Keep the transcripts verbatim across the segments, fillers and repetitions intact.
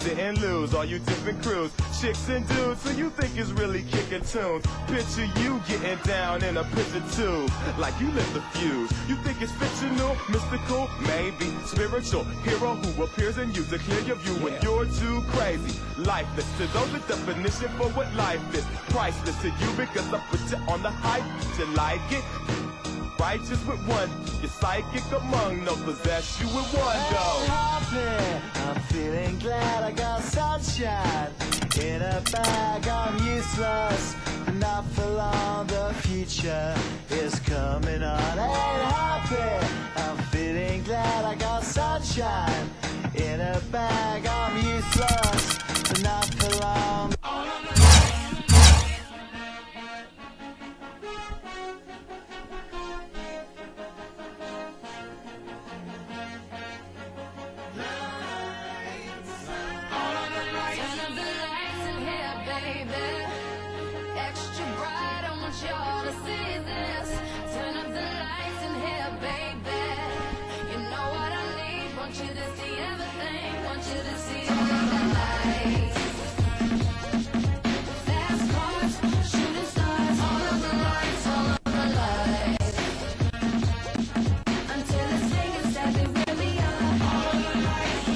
didn't lose. All you different crews, chicks and dudes, so you think it's really kicking tunes. Picture you getting down in a picture tube, like you lit the fuse. You think it's fictional, mystical, maybe spiritual hero who appears in you to clear your view when you're too crazy. Lifeless to those, the definition for what life is. Priceless to you because I put you on the hype. You like it? Righteous with one, you're psychic among, no possess you with one though. Happy, I'm feeling glad I got sunshine in a bag. I'm useless, not for long. The future is coming on. Ain't happy, I'm feeling glad I got sunshine in a bag. I'm useless, not for long. Y'all to see this. Turn up the lights in here, baby. You know what I need. Want you to see everything. Want you to see all of the lights. Fast cars, shooting stars. All of the lights, all of the lights. Until it's taken, that they really are. All of the lights.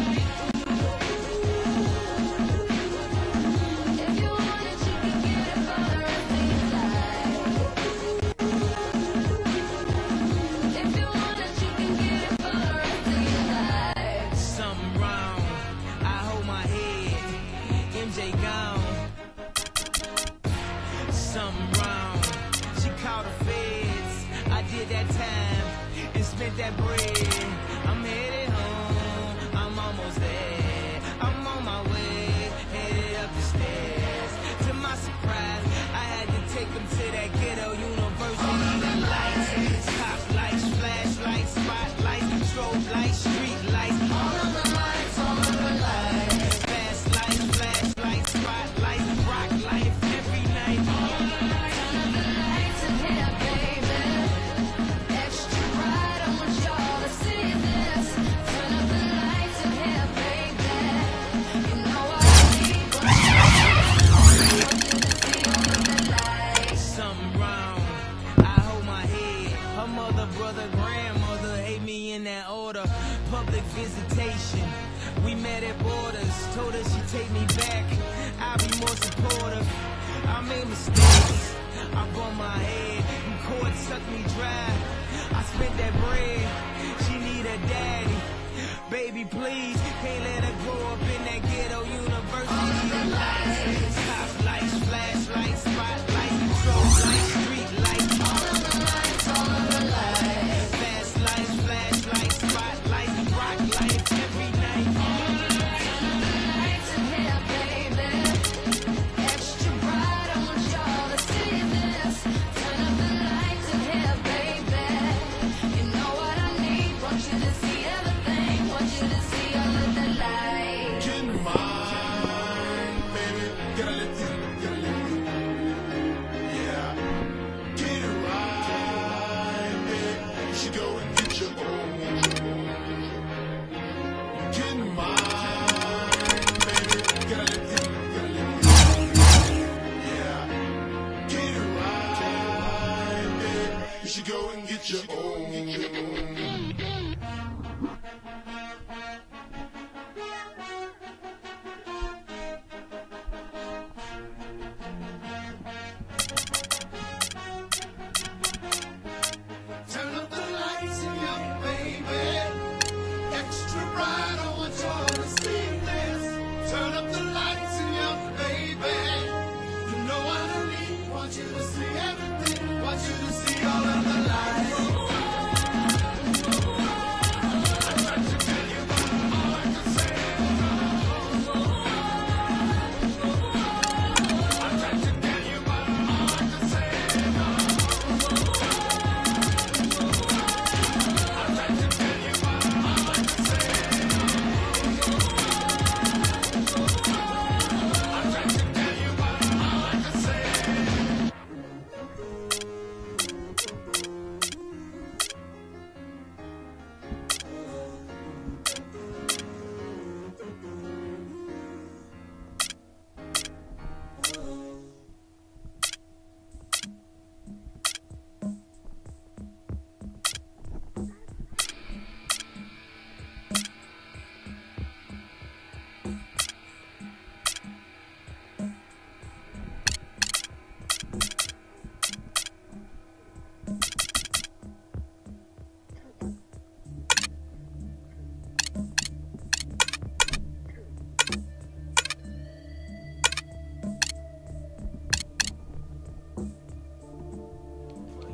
If you want it, you can get it for the rest of your life. Something wrong. She called the feds. I did that time and spent that bread. I'm headed home. I'm almost there. I'm on my way, headed up the stairs. To my surprise, I had to take them to that ghetto university. The lights, top lights, flashlights, spotlights, strobe lights, street lights. All of the lights, all of the lights. Fast lights, flashlights, spotlights, rock life every night. Public visitation, we met at borders. Told her she'd take me back, I'll be more supportive. I made mistakes, I bumped my head, and court sucked me dry. I spent that bread, she need a daddy. Baby, please, can't let her grow up in that ghetto university. The lights, top lights, flashlights, spotlights, strobe lights, street lights. All of the lights, all of the lights. Fast lights, flashlights, spotlights, rock lights every night. All of the lights in here, baby. Extra bright, I want y'all to see this. Turn up the lights in here, baby. You know what I need. Want you to see everything. Want you to see all of the lights.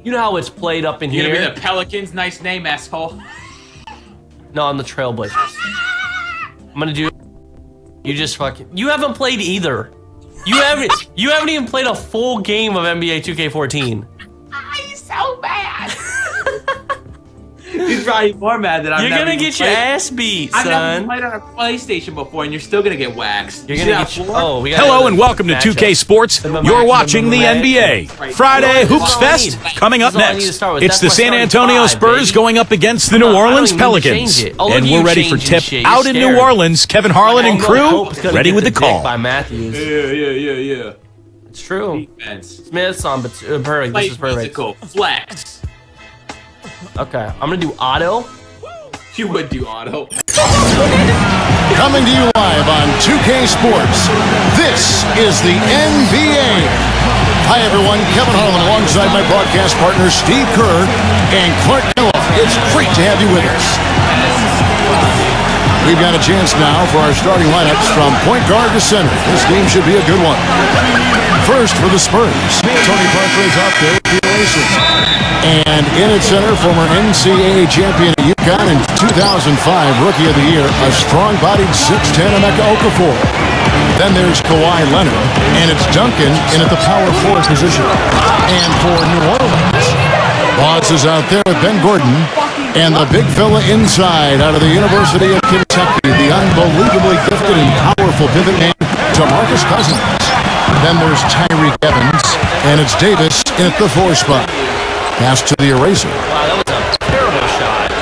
You know how it's played up in You're here. gonna be the Pelicans. Nice name, asshole. No, I'm the Trailblazers. I'm gonna do. You just fucking. You haven't played either. You haven't. You haven't even played a full game of N B A two K fourteen. I'm so mad. He's probably more mad than I'm. You're gonna get your ass beat, I've son. never played on a PlayStation before, and you're still gonna get waxed. You're You gonna see get. that Your, floor? oh, we got. Hello and welcome to two K Sports. You're watching the N B A. Friday Hoops Fest coming up next. It's the San Antonio Spurs going up against the New Orleans Pelicans. And we're ready for tip out in New Orleans. Kevin Harlan and crew ready with the call. By Matthews. Yeah, yeah, yeah, yeah. It's true. Defense. Smith's on, but uh, perfect. This is perfect. Physical. Flex. Okay, I'm gonna do auto. You would do auto. Coming to you live on two K Sports, this is the N B A. Hi, everyone. Kevin Harlan alongside my broadcast partner, Steve Kerr and Clark Kellogg. It's great to have you with us. We've got a chance now for our starting lineups from point guard to center. This game should be a good one. First for the Spurs, Tony Parker's up there with the Racers. And in at center, former N C A A champion at UConn in two thousand five, Rookie of the Year, a strong-bodied six ten Emeka Okafor. Then there's Kawhi Leonard, and it's Duncan in at the power forward position. And for New Orleans, Boz is out there with Ben Gordon, and the big fella inside out of the University of Kentucky, the unbelievably gifted and powerful pivot man, DeMarcus Cousins. Then there's Tyreke Evans, and it's Davis in at the four spot. Pass to the eraser. Wow, that was a terrible shot.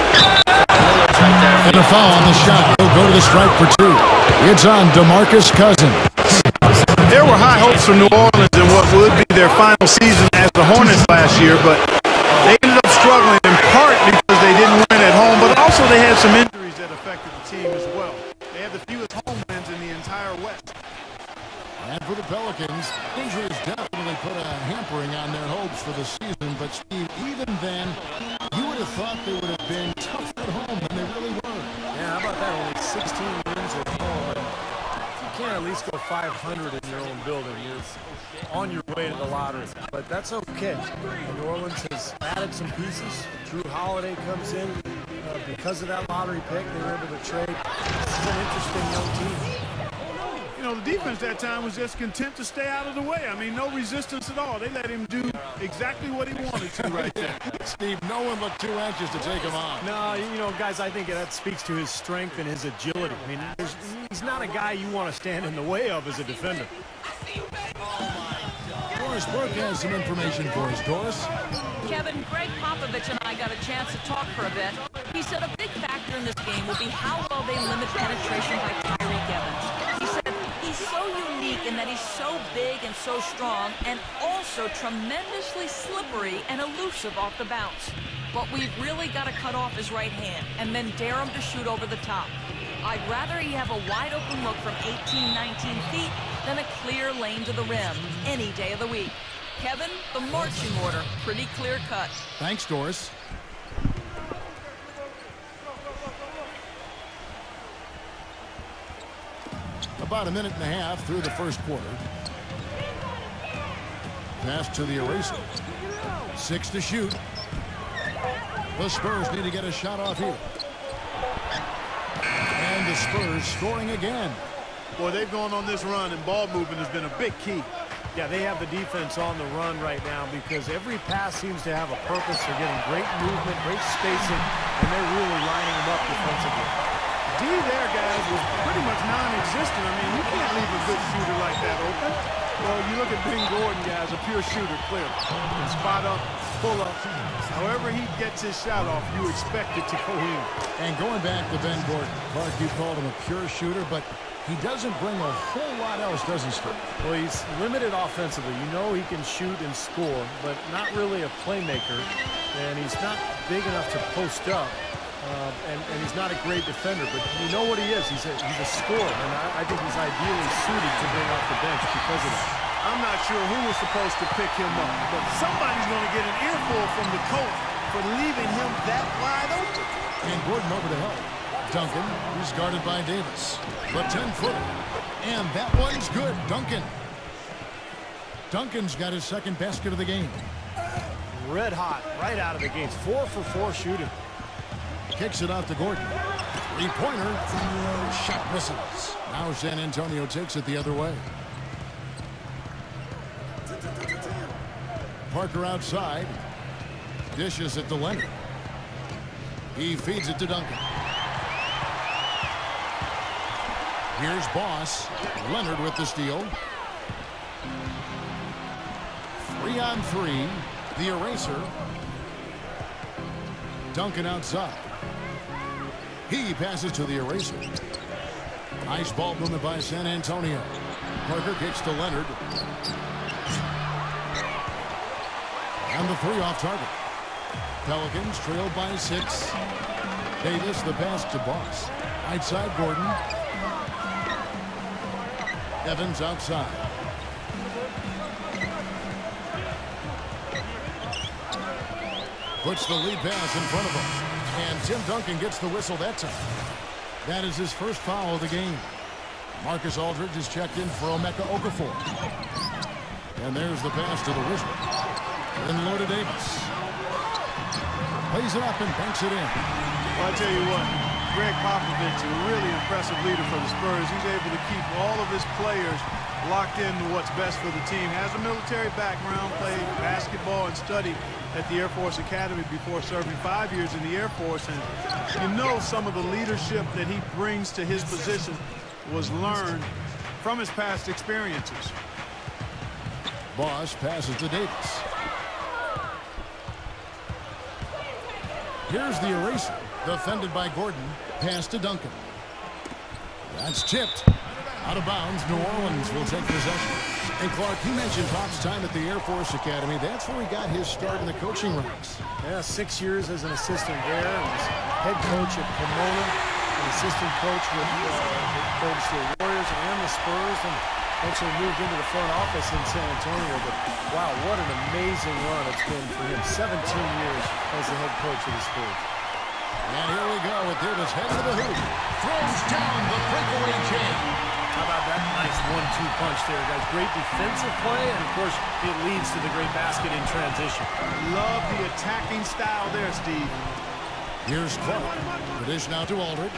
And a foul on the shot. He'll go to the stripe for two. It's on DeMarcus Cousins. There were high hopes for New Orleans in what would be their final season as the Hornets last year, but they ended up struggling in part because they didn't win at home, but also they had some injuries that affected the team as well. They had the fewest home wins in the entire West. And for the Pelicans, injuries definitely put a hampering on their hopes for the season. But, Steve, even then, you would have thought they would have been tough at home, and they really were. Yeah, how about that? Only sixteen wins at home. And if you can't at least go five hundred in your own building, you're on your way to the lottery. But that's okay. New Orleans has added some pieces. Drew Holiday comes in. Uh, because of that lottery pick, they were able to trade. This is an interesting young team. You know, the defense that time was just content to stay out of the way. I mean, no resistance at all. They let him do exactly what he wanted to right there. Steve, no one looked too anxious to take him on. No, you know, guys, I think that speaks to his strength and his agility. I mean, there's, he's not a guy you want to stand in the way of as a defender. Doris Burke has some information for us. Doris? Kevin, Greg Popovich and I got a chance to talk for a bit. He said a big factor in this game will be how well they limit penetration by Tyreke Evans. He said he's so unique in that he's so big and so strong and also tremendously slippery and elusive off the bounce. But we've really got to cut off his right hand and then dare him to shoot over the top. I'd rather he have a wide-open look from eighteen, nineteen feet than a clear lane to the rim any day of the week. Kevin, the marching order, pretty clear cut. Thanks, Doris. About a minute and a half through the first quarter. Pass to the eraser. Six to shoot. The Spurs need to get a shot off here. And the Spurs scoring again. Boy, they've gone on this run, and ball movement has been a big key. Yeah, they have the defense on the run right now because every pass seems to have a purpose. They're getting great movement, great spacing, and they're really lining them up defensively. D there, guys, was pretty much non-existent. I mean, you can't leave a good shooter like that open. Well, you look at Ben Gordon, guys, a pure shooter, clearly. Spot up, pull up. However he gets his shot off, you expect it to go in. And going back to Ben Gordon, Clark, you called him a pure shooter, but he doesn't bring a whole lot else, does he, Steve? Well, he's limited offensively. You know he can shoot and score, but not really a playmaker. And he's not big enough to post up. Uh, and, and he's not a great defender, but you know what he is. He's a, he's a scorer, and I, I think he's ideally suited to bring off the bench because of that. I'm not sure who was supposed to pick him up, but somebody's going to get an earful from the coach for leaving him that wide open. And Gordon over to help. Duncan, who's guarded by Davis. The ten-footer. And that one's good. Duncan. Duncan's got his second basket of the game. red hot right out of the gates. Four for four shooting. Kicks it out to Gordon. Three-pointer. Shot misses. Now San Antonio takes it the other way. Parker outside. Dishes it to Leonard. He feeds it to Duncan. Here's Boss. Leonard with the steal. Three on three. The eraser. Duncan outside. He passes to the eraser. Nice ball movement by San Antonio. Parker kicks to Leonard. And the three off target. Pelicans trailed by six. Davis the pass to Boss. Outside Gordon. Evans outside. Puts the lead pass in front of him. And Tim Duncan gets the whistle that time. That is his first foul of the game. Marcus Aldridge is checked in for Emeka Okafor. And there's the pass to the whistle. And low to Davis. Plays it up and banks it in. Well, I tell you what, Greg Popovich, a really impressive leader for the Spurs. He's able to keep all of his players locked into what's best for the team. Has a military background, played basketball and studied at the Air Force Academy before serving five years in the Air Force. And you know some of the leadership that he brings to his position was learned from his past experiences. Boss passes to Davis. Here's the eraser. Defended by Gordon. Pass to Duncan. That's tipped. Out of bounds. New Orleans will take possession. And Clark, you mentioned Pop's time at the Air Force Academy. That's where he got his start in the coaching ranks. Yeah, six years as an assistant there. And was head coach at Pomona. An assistant coach with uh, the Golden State Warriors and the Spurs. And eventually moved into the front office in San Antonio. But wow, what an amazing run it's been for him. seventeen years as the head coach of the Spurs. And here we go with Davis heading to the hoop. Throws down the breakaway jam. How about that nice one two punch there, guys? Great defensive play, and of course, it leads to the great basket in transition. Love the attacking style there, Steve. Here's Clark. The dish now to Aldridge.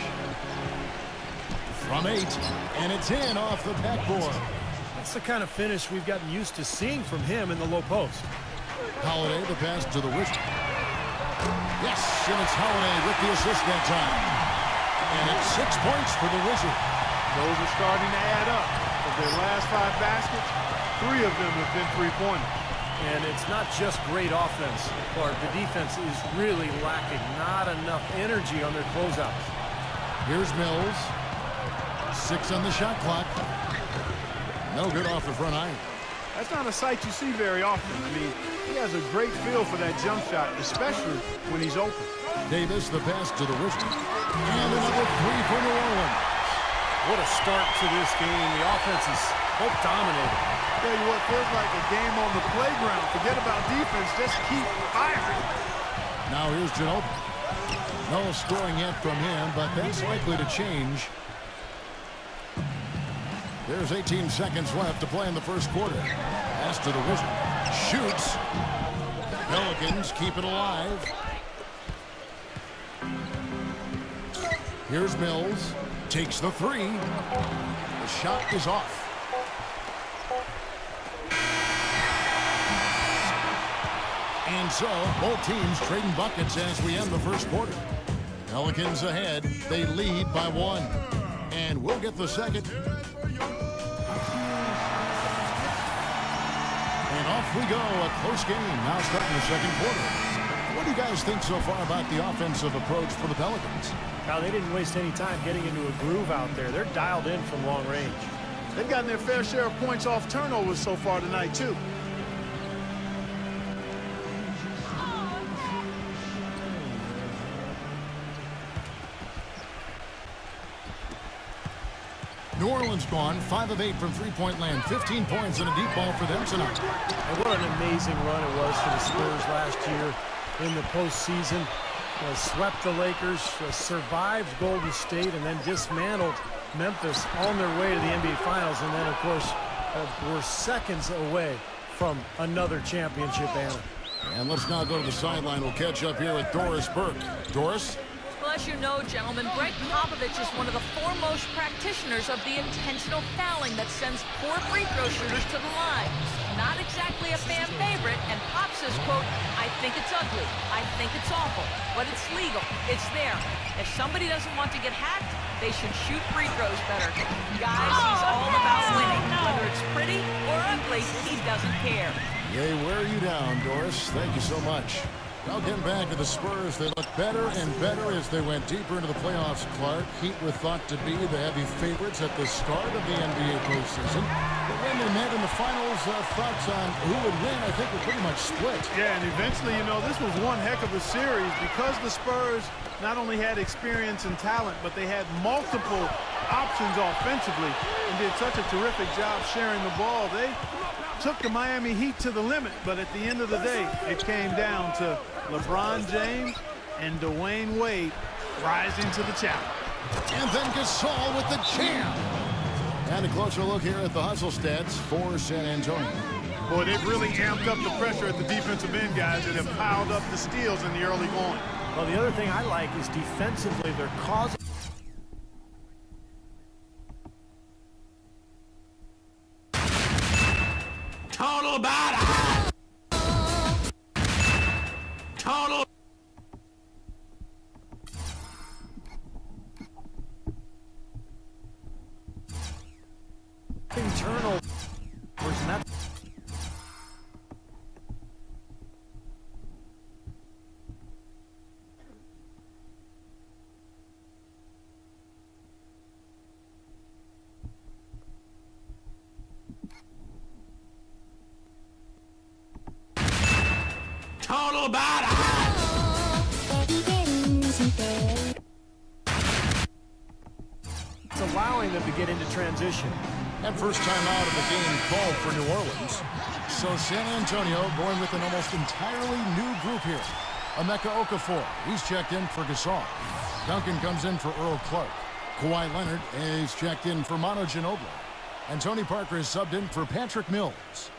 From eight, and it's in off the backboard. That's the kind of finish we've gotten used to seeing from him in the low post. Holiday, the pass to the Wizard. Yes, and it's Holiday with the assist that time. And it's six points for the Wizard. Those are starting to add up. Of their last five baskets, three of them have been three-pointers. And it's not just great offense, Clark. The defense is really lacking. Not enough energy on their closeouts. Here's Mills. Six on the shot clock. No good off the front iron. That's not a sight you see very often. I mean, he has a great feel for that jump shot, especially when he's open. Davis, the pass to the Wizard. And another three for New Orleans. What a start to this game. The offense is hope dominated. Tell you what, feels like a game on the playground. Forget about defense, just keep firing. Now here's Ginobili. No scoring yet from him, but that's likely to change. There's eighteen seconds left to play in the first quarter. Pass to the Wizard. Shoots. Pelicans keep it alive. Here's Mills. Takes the three. The shot is off. And so, both teams trading buckets as we end the first quarter. Pelicans ahead. They lead by one. And we'll get the second. And off we go. A close game. Now starting the second quarter. What do you guys think so far about the offensive approach for the Pelicans? Now, they didn't waste any time getting into a groove out there. They're dialed in from long range. They've gotten their fair share of points off turnovers so far tonight, too. New Orleans gone, five of eight from three-point land, fifteen points and a deep ball for them tonight. And what an amazing run it was for the Spurs last year in the postseason. Uh, swept the Lakers, uh, survived Golden State, and then dismantled Memphis on their way to the N B A Finals. And then, of course, uh, we're seconds away from another championship banner. And let's now go to the sideline. We'll catch up here with Doris Burke. Doris? Well, as you know, gentlemen, Greg Popovich is one of the foremost practitioners of the intentional fouling that sends poor free throw shooters to the line. Not exactly a fan favorite, and Pop says, quote, I think it's ugly, I think it's awful, but it's legal, it's there. If somebody doesn't want to get hacked, they should shoot free throws better. Guys, he's all about winning. Whether it's pretty or ugly, he doesn't care. They wear you down, Doris. Thank you so much. Well, getting back to the Spurs, they look better and better as they went deeper into the playoffs, Clark. Heat were thought to be the heavy favorites at the start of the N B A postseason. But when they met in the finals, uh, thoughts on who would win, I think, were pretty much split. Yeah, and eventually, you know, this was one heck of a series because the Spurs not only had experience and talent, but they had multiple options offensively and did such a terrific job sharing the ball. They took the Miami Heat to the limit, but at the end of the day, it came down to LeBron James and Dwayne Wade rising to the challenge. And then Gasol with the jam. And a closer look here at the hustle stats for San Antonio. Boy, they've really amped up the pressure at the defensive end, guys, that have piled up the steals in the early going. Well, the other thing I like is defensively, they're causing Total badass. Total. turnovers, and that's total badass. it's allowing them to get into transition. And first time out of the game called for New Orleans. So San Antonio going with an almost entirely new group here. Emeka Okafor, he's checked in for Gasol. Duncan comes in for Earl Clark. Kawhi Leonard is checked in for Manu Ginobili. And Tony Parker is subbed in for Patrick Mills.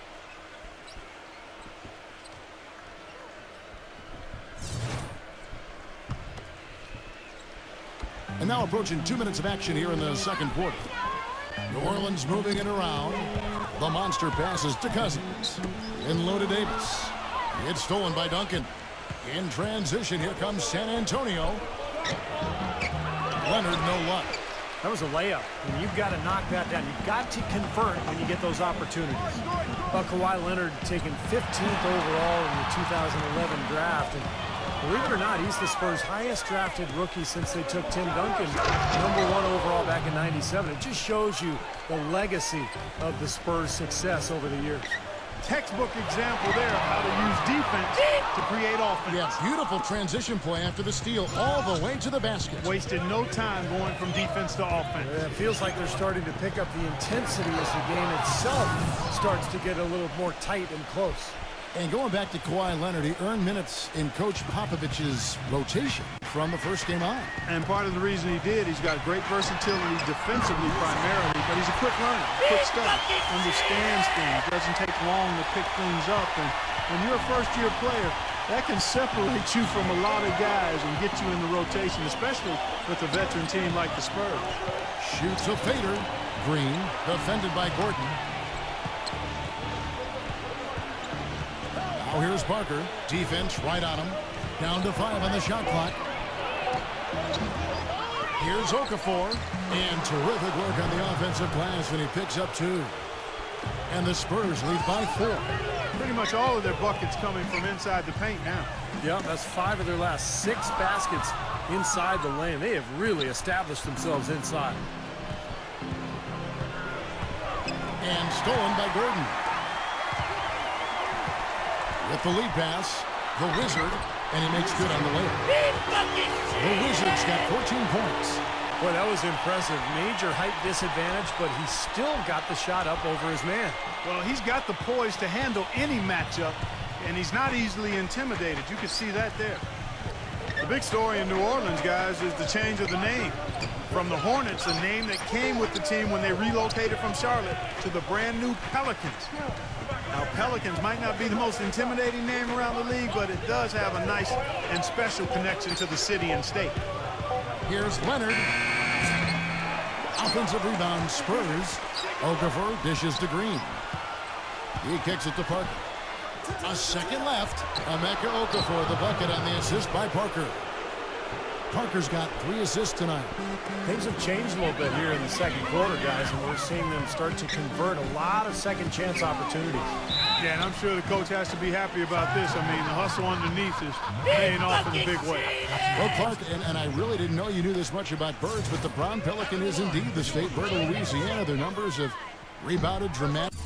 And now approaching two minutes of action here in the second quarter. New Orleans moving it around. The monster passes to Cousins. In low to Davis. It's stolen by Duncan. In transition, here comes San Antonio. Leonard, no luck. That was a layup, and you've got to knock that down. You've got to convert when you get those opportunities. But Kawhi Leonard taken fifteenth overall in the two thousand eleven draft. And believe it or not, he's the Spurs' highest drafted rookie since they took Tim Duncan, number one overall back in ninety-seven. It just shows you the legacy of the Spurs' success over the years. Textbook example there of how to use defense to create offense. Yeah, beautiful transition play after the steal all the way to the basket. Wasted no time going from defense to offense. Yeah, it feels like they're starting to pick up the intensity as the game itself starts to get a little more tight and close. And going back to Kawhi Leonard, he earned minutes in Coach Popovich's rotation from the first game on. And part of the reason he did, he's got great versatility defensively primarily, but he's a quick runner, quick stuff, understands things, doesn't take long to pick things up. And when you're a first-year player, that can separate you from a lot of guys and get you in the rotation, especially with a veteran team like the Spurs. Shoots a fader. Green, defended by Gordon. Now here's Parker. Defense right on him. Down to five on the shot clock. Here's Okafor. And terrific work on the offensive glass, and he picks up two. And the Spurs lead by four. Pretty much all of their buckets coming from inside the paint now. Yeah, that's five of their last six baskets inside the lane. They have really established themselves inside. And stolen by Gordon. With the lead pass, the Wizard, and he makes good on the layup. The Wizards got fourteen points. Boy, that was impressive. Major height disadvantage, but he still got the shot up over his man. Well, he's got the poise to handle any matchup, and he's not easily intimidated. You can see that there. The big story in New Orleans, guys, is the change of the name. From the Hornets, a name that came with the team when they relocated from Charlotte, to the brand new Pelicans. Now, Pelicans might not be the most intimidating name around the league, but it does have a nice and special connection to the city and state. Here's Leonard. Offensive rebound, Spurs. Okafor dishes to Green. He kicks it to Parker. A second left. Emeka Okafor, the bucket on the assist by Parker. Parker's got three assists tonight. Things have changed a little bit here in the second quarter, guys, and we're seeing them start to convert a lot of second chance opportunities. Yeah, and I'm sure the coach has to be happy about this. I mean, the hustle underneath is paying off in a big way. Well, Clark, and, and I really didn't know you knew this much about birds, but the brown pelican is indeed the state bird of Louisiana. Their numbers have rebounded dramatically.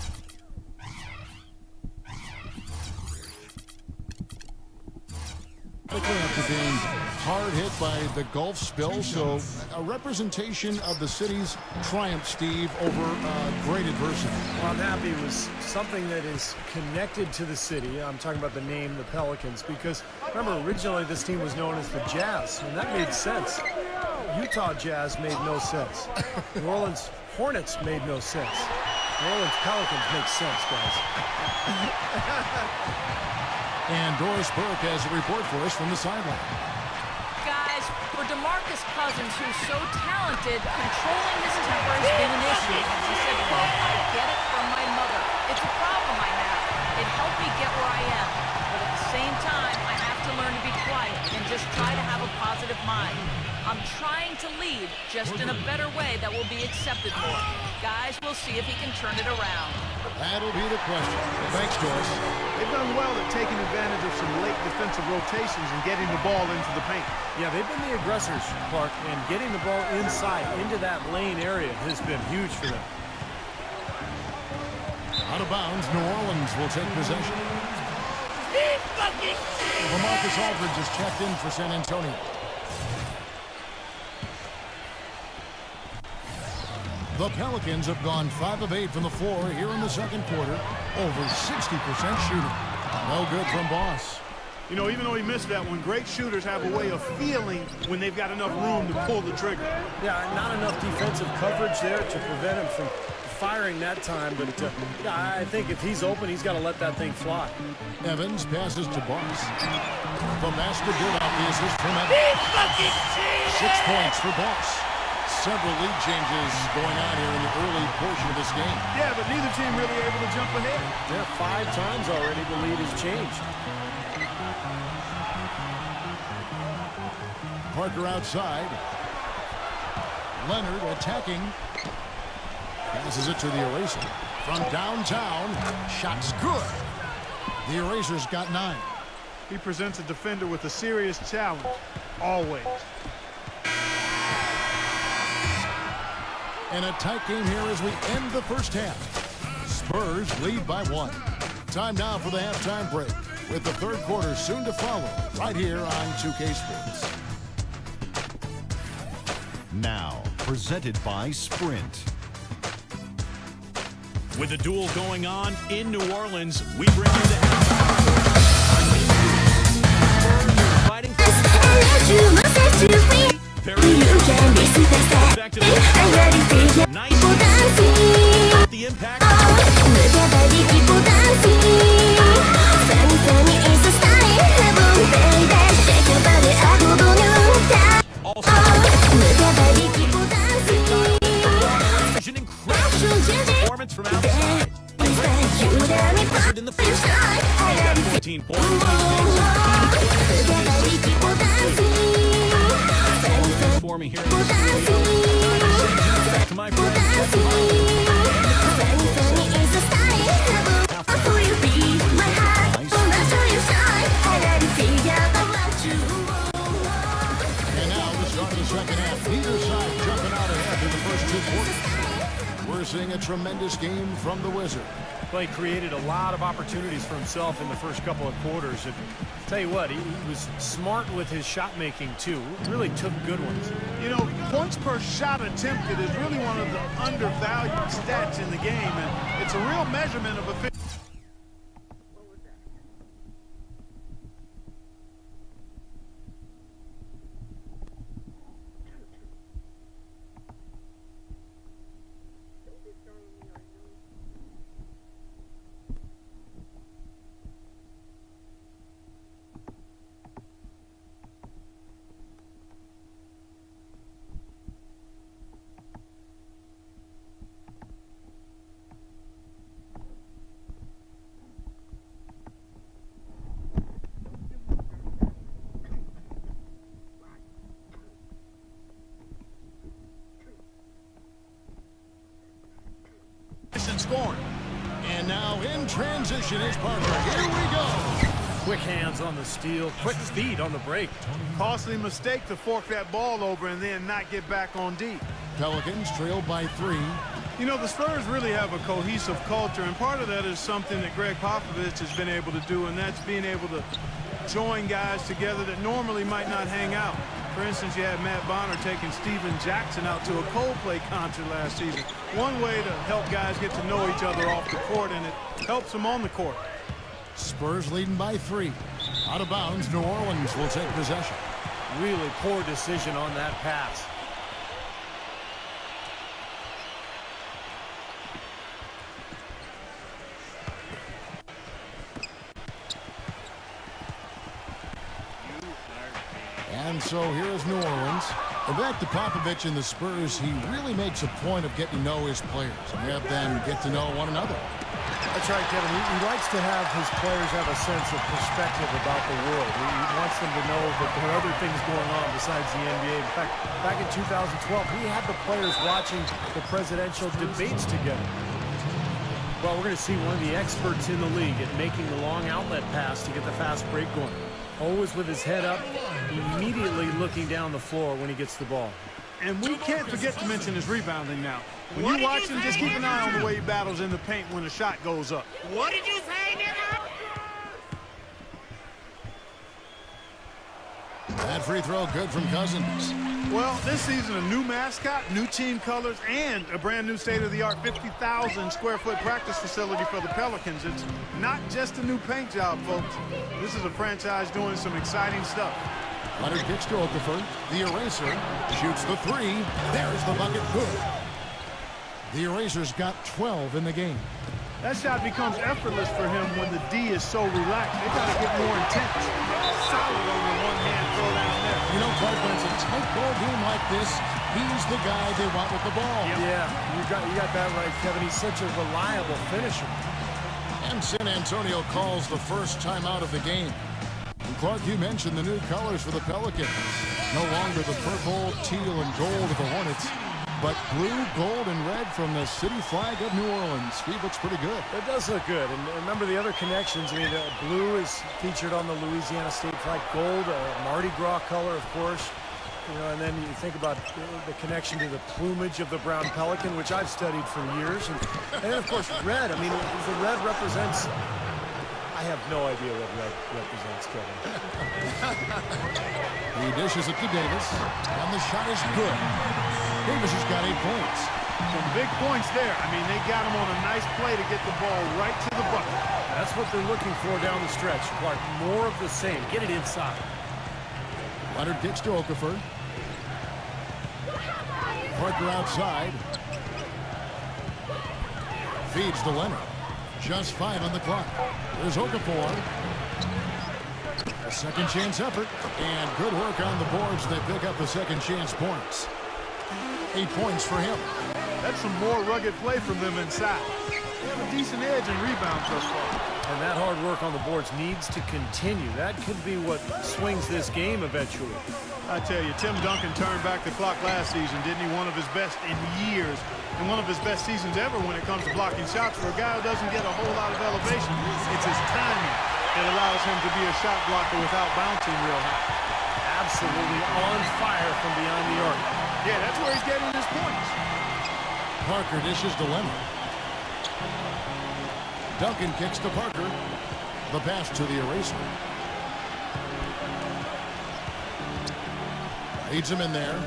After being hard hit by the Gulf spill, so a representation of the city's triumph, Steve, over uh, great adversity. Well, I'm happy it was something that is connected to the city. I'm talking about the name, the Pelicans, because remember, originally this team was known as the Jazz, and that made sense. Utah Jazz made no sense. New Orleans Hornets made no sense. New Orleans Pelicans make sense, guys. And Doris Burke has a report for us from the sideline. Guys, for DeMarcus Cousins, who's so talented, controlling his temper has been an issue. He said, quote, "I get it from my mother. It's a problem I have. It helped me get where I am. But at the same time, I have to learn to be quiet and just try to have a positive mind. I'm trying to lead, just in a better way that will be accepted more. Guys, we'll see if he can turn it around." That'll be the question. Thanks, Doris. They've done well at taking advantage of some late defensive rotations and getting the ball into the paint. Yeah, they've been the aggressors, Clark, and getting the ball inside into that lane area has been huge for them. Out of bounds, New Orleans will take possession. LaMarcus Aldridge is checked in for San Antonio. The Pelicans have gone five of eight from the floor here in the second quarter. Over sixty percent shooting. No good from Boss. You know, even though he missed that one, great shooters have a way of feeling when they've got enough room to pull the trigger. Yeah, not enough defensive coverage there to prevent him from firing that time. But uh, yeah, I think if he's open, he's got to let that thing fly. Evans passes to Boss. The basket good off the assist from Evans. Six points for Boss. Several lead changes going on here in the early portion of this game. Yeah, but neither team really able to jump ahead. Yeah, five times already the lead has changed. Parker outside. Leonard attacking. Passes it to the Eraser. From downtown, shot's good. The Eraser's got nine. He presents a defender with a serious challenge, always. And a tight game here as we end the first half. Spurs lead by one. Time now for the halftime break, with the third quarter soon to follow, right here on two K Sports. Now, presented by Sprint. With the duel going on in New Orleans, we bring you the halftime. Fighting for very effectively. Nice. The impact. Also, an incredible performance from outside. In the first half, fourteen points. For me here. Back to my friend. And now the start of the second half. Neither side jumping out ahead through the first two quarters. We're seeing a tremendous game from the Wizard. Clay created a lot of opportunities for himself in the first couple of quarters. And tell you what, he, he was smart with his shot making too. Really took good ones. You know, points per shot attempted is really one of the undervalued stats in the game, and it's a real measurement of efficiency. isn't scoring. And now in transition is Parker. Here we go. Quick hands on the steal, quick feet on the break. Costly mistake to fork that ball over and then not get back on deep. Pelicans trail by three. You know, the Spurs really have a cohesive culture, and part of that is something that Greg Popovich has been able to do, and that's being able to join guys together that normally might not hang out. For instance, you had Matt Bonner taking Steven Jackson out to a Coldplay concert last season. One way to help guys get to know each other off the court, and it helps them on the court. Spurs leading by three. Out of bounds, New Orleans will take possession. Really poor decision on that pass. And so here is New Orleans. And back to Popovich and the Spurs, he really makes a point of getting to know his players and have them get to know one another. That's right, Kevin. He, he likes to have his players have a sense of perspective about the world. He, he wants them to know that there are other things going on besides the N B A. In fact, back in two thousand twelve, he had the players watching the presidential debates together. Well, we're going to see one of the experts in the league at making the long outlet pass to get the fast break going. Always with his head up, immediately looking down the floor when he gets the ball. And we can't forget to mention his rebounding now. When you watch him, just keep an eye on the way he battles in the paint when the shot goes up. What did you say, nigga? That free throw good from Cousins. Well, this season, a new mascot, new team colors, and a brand new state-of-the-art fifty thousand square foot practice facility for the Pelicans. It's not just a new paint job, folks. This is a franchise doing some exciting stuff. Leonard kicks to Okafor. The eraser shoots the three. There's the bucket. Good. The eraser's got twelve in the game. That shot becomes effortless for him when the D is so relaxed. They got to get more intense. Solid on the one-hand throw down there. You know, Clark, when it's a tight ball game like this, he's the guy they want with the ball. Yep. Yeah, you got, you got that right, Kevin. He's such a reliable finisher. And San Antonio calls the first time out of the game. And Clark, you mentioned the new colors for the Pelicans. No longer the purple, teal, and gold of the Hornets, but blue, gold, and red from the city flag of New Orleans. He looks pretty good. It does look good. And remember the other connections. I mean, the blue is featured on the Louisiana state flag. Gold, a Mardi Gras color, of course. You know, and then you think about the connection to the plumage of the brown pelican, which I've studied for years. And, and then, of course, red. I mean, the red represents... I have no idea what red represents, Kevin. He dishes it to Davis, and the shot is good. Davis has got eight points. Some big points there. I mean, they got him on a nice play to get the ball right to the bucket. That's what they're looking for down the stretch, Clark. More of the same. Get it inside. Leonard kicks to Okafor. Parker outside. Feeds to Leonard. Just five on the clock. There's Okafor. A second chance effort. And good work on the boards. They pick up the second chance points. Eight points for him. That's some more rugged play from them inside. They have a decent edge and rebound so far. And that hard work on the boards needs to continue. That could be what swings this game eventually. I tell you, Tim Duncan turned back the clock last season, didn't he? One of his best in years. And one of his best seasons ever when it comes to blocking shots. For a guy who doesn't get a whole lot of elevation, it's his timing that allows him to be a shot blocker without bouncing real high. Absolutely on fire from beyond the arc. Yeah, that's where he's getting his points. Parker dishes to Leonard. Duncan kicks to Parker. The pass to the eraser. Leads him in there.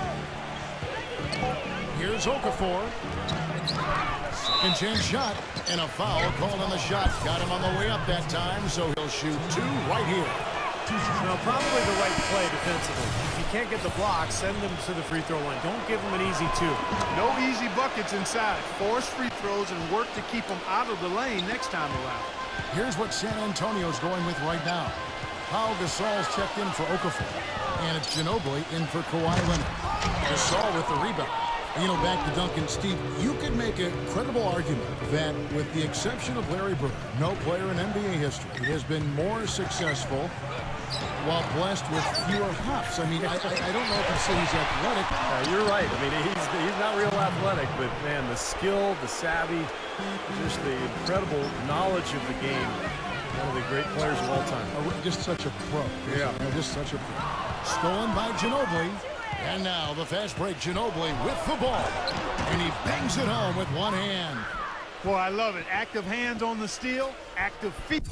Here's Okafor. Second chance shot. And a foul called on the shot. Got him on the way up that time, so he'll shoot two right here. Now, probably the right play defensively. If you can't get the block, send them to the free throw line. Don't give them an easy two. No easy buckets inside. Force free throws and work to keep them out of the lane next time around. Here's what San Antonio's going with right now. Pau Gasol's checked in for Okafor. And it's Ginobili in for Kawhi Leonard. Gasol with the rebound. You know, back to Duncan, Steve, you could make a credible argument that with the exception of Larry Bird, no player in N B A history has been more successful while blessed with fewer hops. I mean, I, I, I don't know if you say he's athletic. Uh, you're right. I mean, he's, he's not real athletic, but, man, the skill, the savvy, just the incredible knowledge of the game. One of the great players of all time. Oh, just such a pro. Yeah. You know, just such a pro. Stolen by Ginobili. And now the fast break, Ginobili with the ball. And he bangs it home with one hand. Boy, I love it. Active hands on the steal, active feet.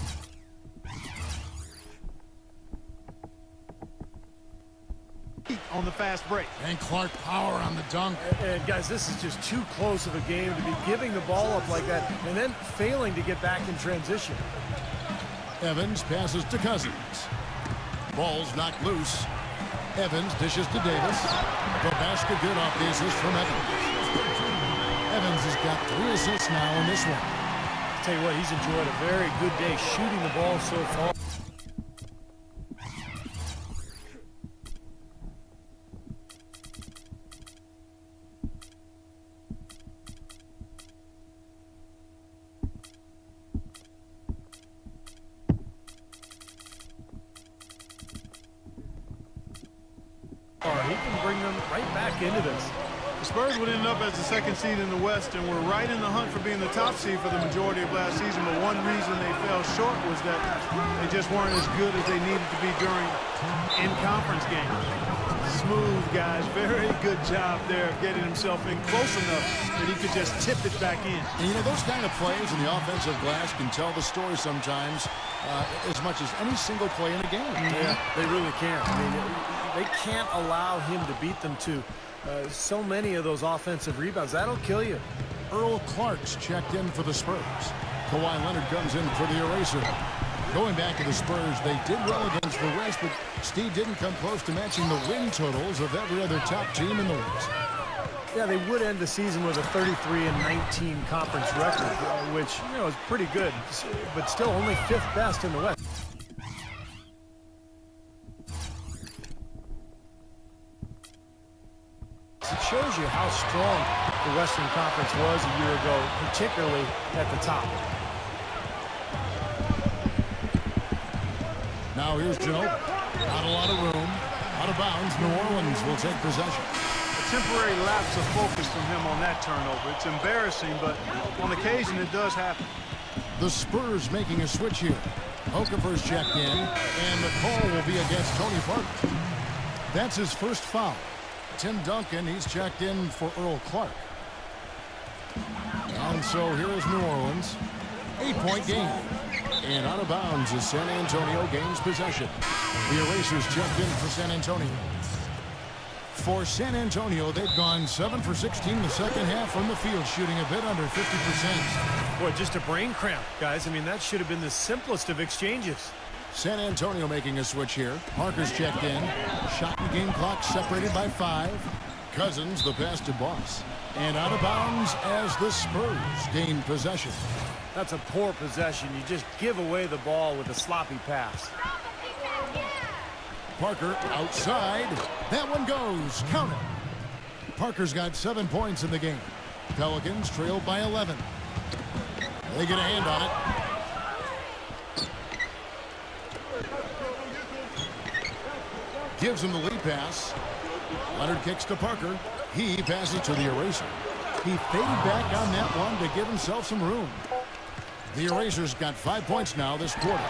On the fast break. And Clark power on the dunk. And, and guys, this is just too close of a game to be giving the ball up like that and then failing to get back in transition. Evans passes to Cousins. Ball's knocked loose. Evans dishes to Davis. The basket good off the assist from Evans. Evans has got three assists now in this one. I'll tell you what, he's enjoyed a very good day shooting the ball so far. He can bring them right back into this. The Spurs would end up as the second seed in the West and were right in the hunt for being the top seed for the majority of last season, but one reason they fell short was that they just weren't as good as they needed to be during in-conference games. Smooth, guys. Very good job there of getting himself in close enough that he could just tip it back in. And, you know, those kind of plays in the offensive glass can tell the story sometimes uh, as much as any single play in a game. Yeah, they really can. I mean, they can't allow him to beat them to uh, so many of those offensive rebounds. That'll kill you. Earl Clark's checked in for the Spurs. Kawhi Leonard comes in for the eraser. Going back to the Spurs, they did well against the West, but Steve didn't come close to matching the win totals of every other top team in the West. Yeah, they would end the season with a thirty-three and nineteen conference record, uh, which, you know, is pretty good, but still only fifth best in the West. It shows you how strong the Western Conference was a year ago, particularly at the top. Now here's Ginobili. Not a lot of room. Out of bounds. New Orleans will take possession. A temporary lapse of focus from him on that turnover. It's embarrassing, but on occasion it does happen. The Spurs making a switch here. Okafor's checked in, and the call will be against Tony Parker. That's his first foul. Tim Duncan, he's checked in for Earl Clark. And so here's New Orleans. Eight-point game. And out of bounds as San Antonio gains possession. The Erasers checked in for San Antonio. For San Antonio, they've gone seven for sixteen in the second half from the field, shooting a bit under fifty percent. Boy, just a brain cramp, guys. I mean, that should have been the simplest of exchanges. San Antonio making a switch here. Parker's checked in. Shot and game clock separated by five. Cousins, the pass to Boss. And out of bounds as the Spurs gain possession. That's a poor possession. You just give away the ball with a sloppy pass. Parker outside. That one goes. Count it. Parker's got seven points in the game. Pelicans trailed by eleven. They get a hand on it. Gives him the lead pass. Leonard kicks to Parker. He passes to the Eraser. He faded back on that one to give himself some room. The Erasers got five points now this quarter.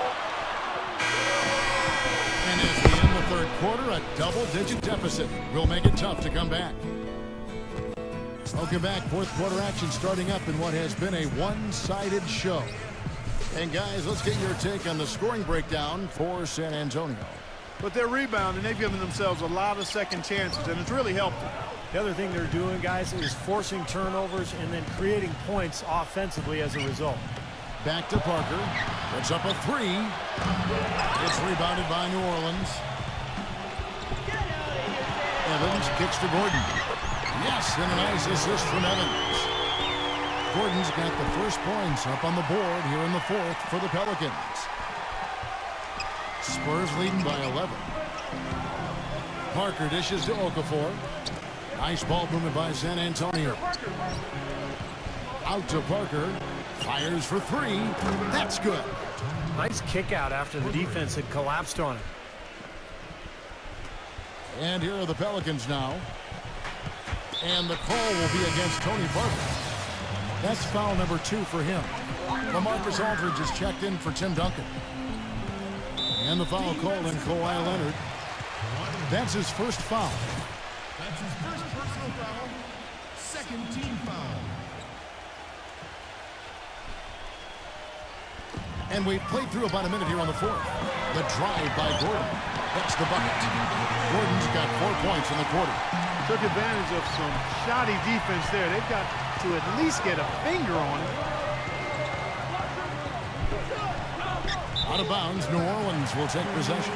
And as we end the third quarter, a double-digit deficit will make it tough to come back. Welcome back. Fourth quarter action starting up in what has been a one-sided show. And guys, let's get your take on the scoring breakdown for San Antonio. But they're rebounding. They've given themselves a lot of second chances, and it's really helped them. The other thing they're doing, guys, is forcing turnovers and then creating points offensively as a result. Back to Parker. Puts up a three. It's rebounded by New Orleans. Evans kicks to Gordon. Yes, and a nice assist from Evans. Gordon's got the first points up on the board here in the fourth for the Pelicans. Spurs leading by eleven. Parker dishes to Okafor. Nice ball movement by San Antonio. Out to Parker. Fires for three. That's good. Nice kick out after the defense had collapsed on him. And here are the Pelicans now. And the call will be against Tony Parker. That's foul number two for him. LaMarcus Aldridge is checked in for Tim Duncan. And the foul called on Kawhi Leonard. That's his first foul. That's his first personal foul. Second team foul. And we've played through about a minute here on the fourth. The drive by Gordon. That's the bucket. Gordon's got four points in the quarter. Took advantage of some shoddy defense there. They've got to at least get a finger on it. Out of bounds, New Orleans will take possession.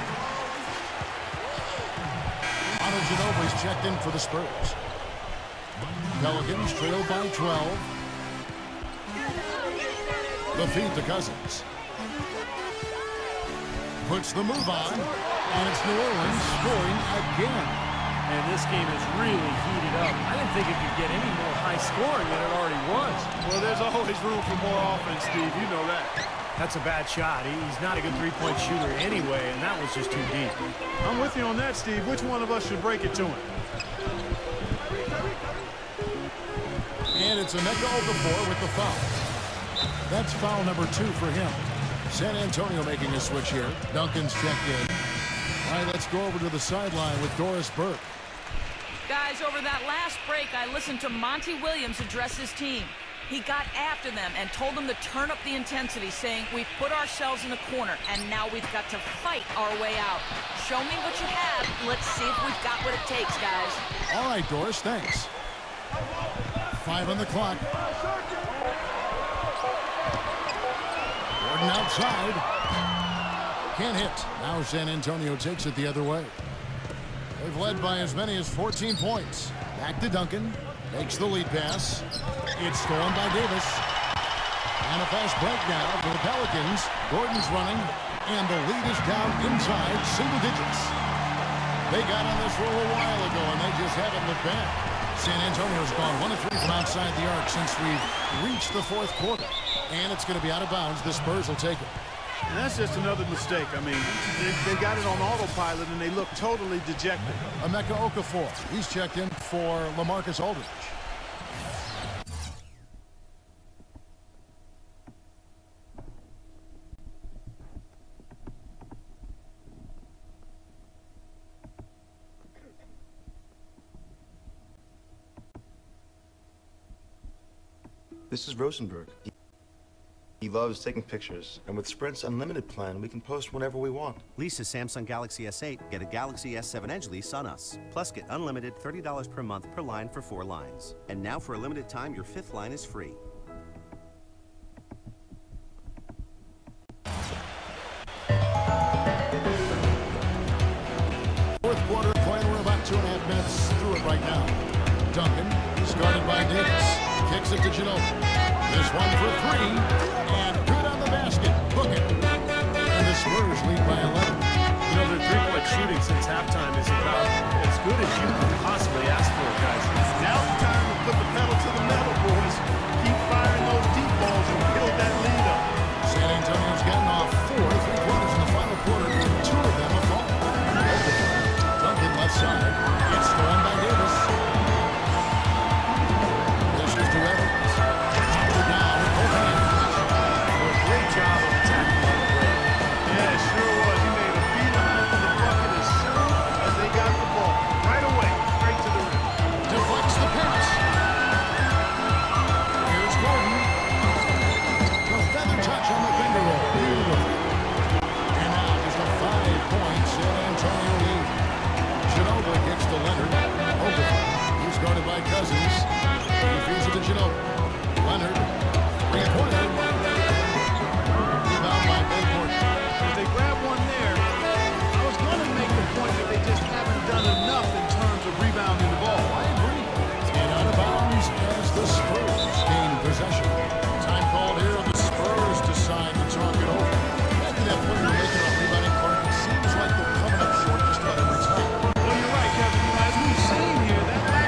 Otto Ginobili's checked in for the Spurs. Pelicans trail by twelve. The feed to Cousins. Puts the move on, and it's New Orleans scoring again. And this game is really heated up. I didn't think it could get any more high scoring than it already was. Well, there's always room for more offense, Steve. You know that. That's a bad shot. He's not a good three-point shooter anyway, and that was just too deep. I'm with you on that, Steve. Which one of us should break it to him? And it's Emeka Okafor with the foul. That's foul number two for him. San Antonio making a switch here. Duncan's checked in. All right, let's go over to the sideline with Doris Burke. Guys, over that last break, I listened to Monty Williams address his team. He got after them and told them to turn up the intensity, saying, we've put ourselves in the corner, and now we've got to fight our way out. Show me what you have. Let's see if we've got what it takes, guys. All right, Doris, thanks. Five on the clock. Gordon outside. Can't hit. Now San Antonio takes it the other way. They've led by as many as fourteen points. Back to Duncan. Makes the lead pass. It's stolen by Davis. And a fast break now for the Pelicans. Gordon's running, and the lead is down inside single digits. They got on this roll a while ago, and they just haven't looked back. San Antonio's gone one of three from outside the arc since we've reached the fourth quarter. And it's going to be out of bounds. The Spurs will take it. And that's just another mistake. I mean, they, they got it on autopilot, and they look totally dejected. Emeka Okafor. He's checked in for LaMarcus Aldridge. This is Rosenberg. He loves taking pictures, and with Sprint's unlimited plan, we can post whenever we want. Lease a Samsung Galaxy S eight, get a Galaxy S seven Edge lease on us. Plus, get unlimited thirty dollars per month per line for four lines. And now, for a limited time, your fifth line is free. Fourth quarter, playing. We're about two and a half minutes through it right now. Duncan, started by Davis. Kicks it to Ginobili. This one for three, and good on the basket. Book it. And the Spurs lead by eleven. You know, their three-point shooting since halftime is about as good as you could possibly ask for, guys. Now's the time to put the pedal to the metal, boys. Keep firing those deep balls and build that lead up. San Antonio's gotten off four three-pointers in the final quarter. Two of them have fallen. Duncan left side. It's stolen by Davis. This is to Evans. Job of attacking on the break. Yeah, it sure was. He made a beeline for the bucket as soon as they got the ball. Right away, straight to the rim. Deflects the pass. Here's Gordon. The feather touch on the finger roll. Beautiful. And now just a five-point San Antonio lead. Ginobili gets to Leonard. Over. He's guarded by Cousins. He feeds it to Ginobili. Leonard. Three-pointer. If they grab one there, I was going to make the point that they just haven't done enough in terms of rebounding the ball. I agree. And out of bounds as the Spurs gain possession. Time called here of the Spurs decide to talk it over. After that point you're making on rebounding part, it seems like they're coming up short just about every time. Well, you're right, Kevin. You know, as we've seen here, that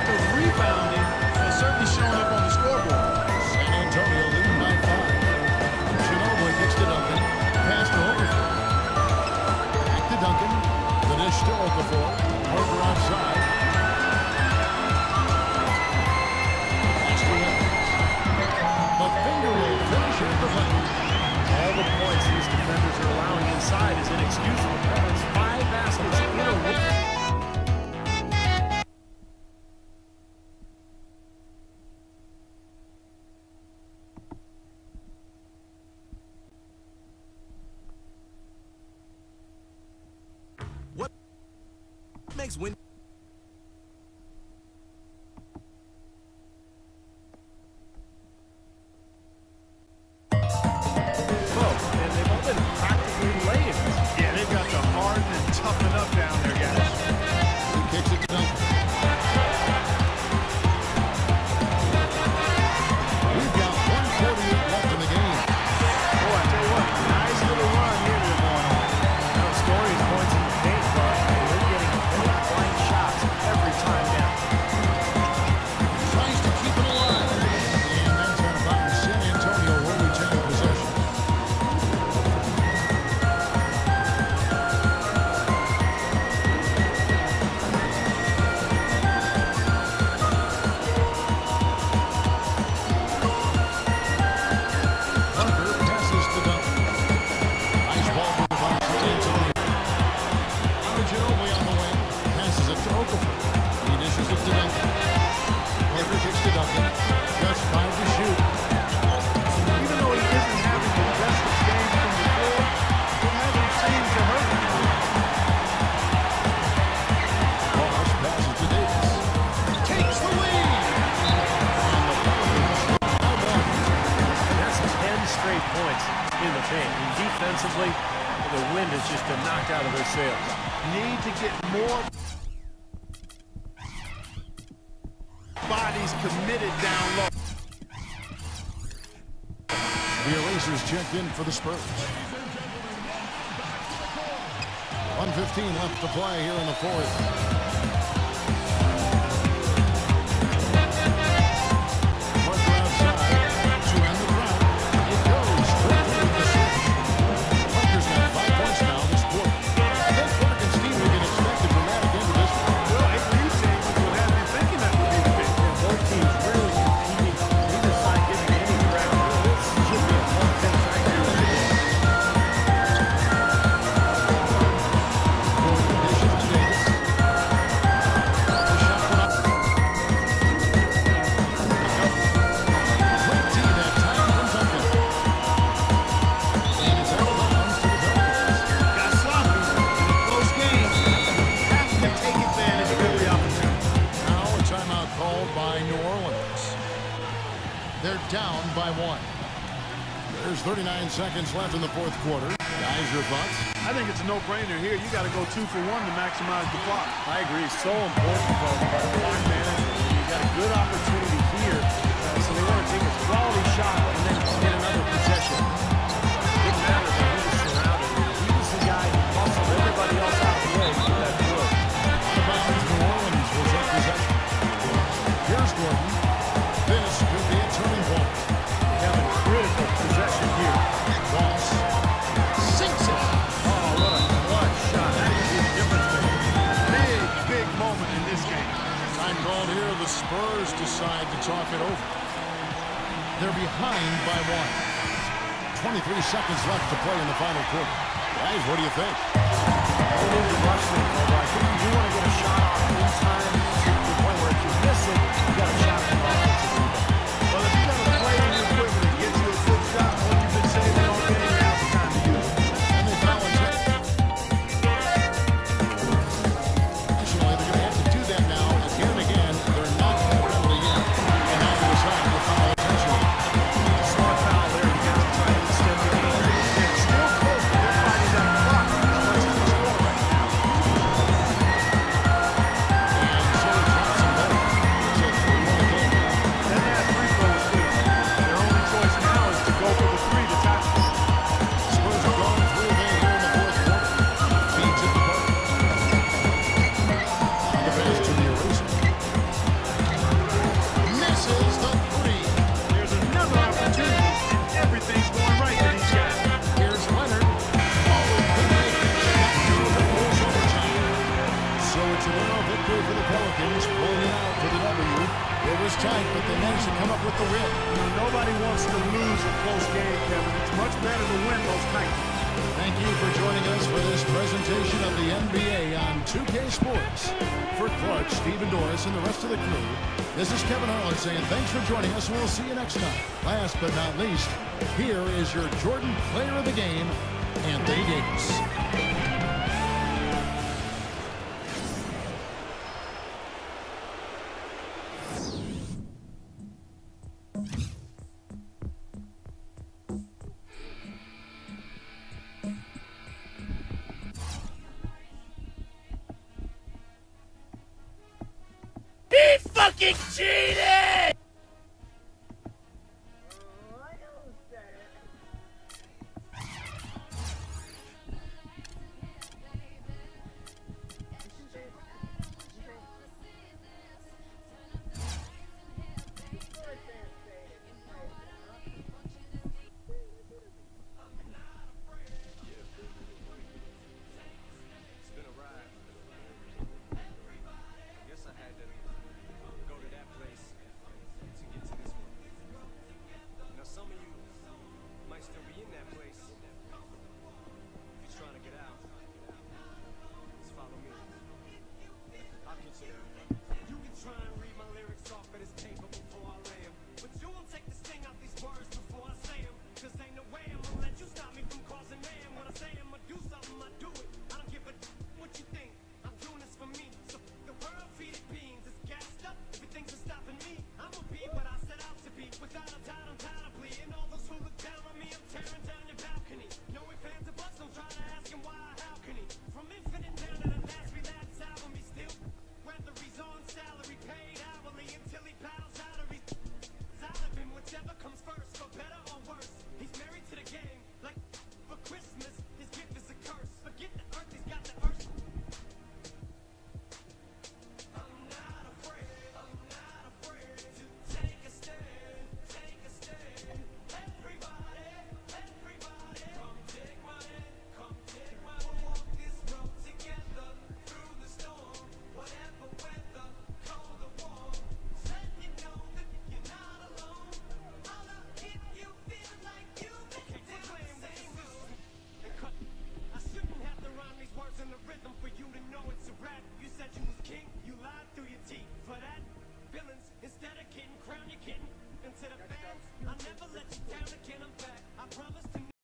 in the paint. And defensively, the wind is just been knocked out of their sails. Need to get more bodies committed down low. The Erasers checked in for the Spurs. one fifteen left to play here in the fourth. Down by one. There's thirty-nine seconds left in the fourth quarter. Guys, your thoughts? I think it's a no-brainer here. You got to go two for one to maximize the clock. I agree. It's so important for the clock management. You got a good opportunity here, uh, so they want to take a quality shot and then get another possession. It didn't matter that he was surrounded. He was the guy who muscled everybody else out of the way for that throw. New Orleans was up possession. Here's Gordon. This could be a turning point. They have a critical possession here. Ross sinks it. Oh, what a clutch shot. That could be the difference maker. Big, big moment in this game. Time called here. The Spurs decide to talk it over. They're behind by one. twenty-three seconds left to play in the final quarter. Guys, what do you think? I don't need to rush it, but I think you do want to get a shot off in time to the point where if you miss it, you got a shot from offensive rebound. Well, if you got a play in your equipment that gets you a good shot, what you've been saving all game, now's the time to use it. And they foul it. Actually, they're going to have to do that now again and again. They're not going to penalty yet. And now they decide to foul intentionally. Smart foul there. You got to try to extend the game. It's still close, but they're fighting that clock. How much is the score right now? And so Johnson better. It's a three-point game. Then that free throw is good. Their only choice now is to go for the three to tie it. Spurs are going through there here in the fourth quarter. Feeds it to Burke. On the pass to the Eraser. Misses the three. There's another opportunity, and everything's going right for these guys. Here's Leonard. Oh, good night. That goes overtime. So it's an zero victory for the Pelicans, pulling it out for the W. It was tight, but they managed to come up with the win. You know, nobody wants to lose a close game, Kevin. It's much better to win those tight games. Thank you for joining us for this presentation of the N B A on two K Sports. For Clark, Stephen Doris, and the rest of the crew, this is Kevin Harlan saying thanks for joining us, and we'll see you next time. Last but not least, here is your Jordan Player of the Game, Anthony Davis. He fucking cheated!